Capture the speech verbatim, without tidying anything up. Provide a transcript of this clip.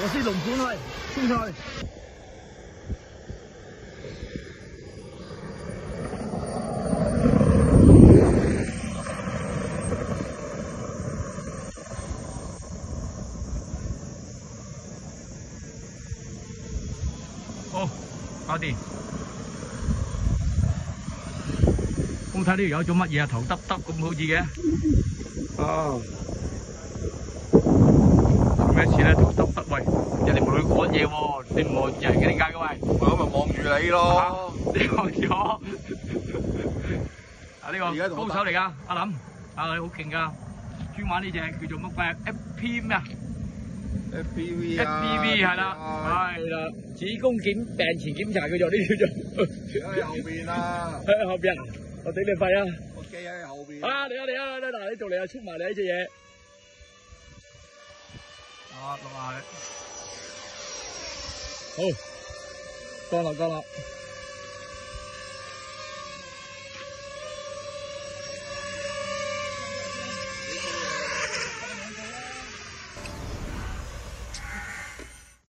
我先龍盤去，清菜。好，搞掂。咁睇呢條友做乜嘢啊？頭耷耷咁好似嘅。啊！做咩事咧？頭耷耷喂，人哋唔會講嘢喎，你唔望住人嘅點解嘅喂？ 我咁咪望住你咯。 你望住我。啊呢個高手嚟㗎，阿林，啊你好勁㗎，專玩呢隻叫做乜鬼 ？F P 咩啊 ？F P V 啊 ？F P V 係啦，係啦，子宮檢病前檢查叫做呢叫做。 喺後邊啊！ 喺後邊啊！我頂你肺啊！ 我機喺後邊。 啊！嚟啊嚟啊！嗱，你做嚟啊，出埋嚟呢隻嘢。啊，落下去。好，乾啦乾啦。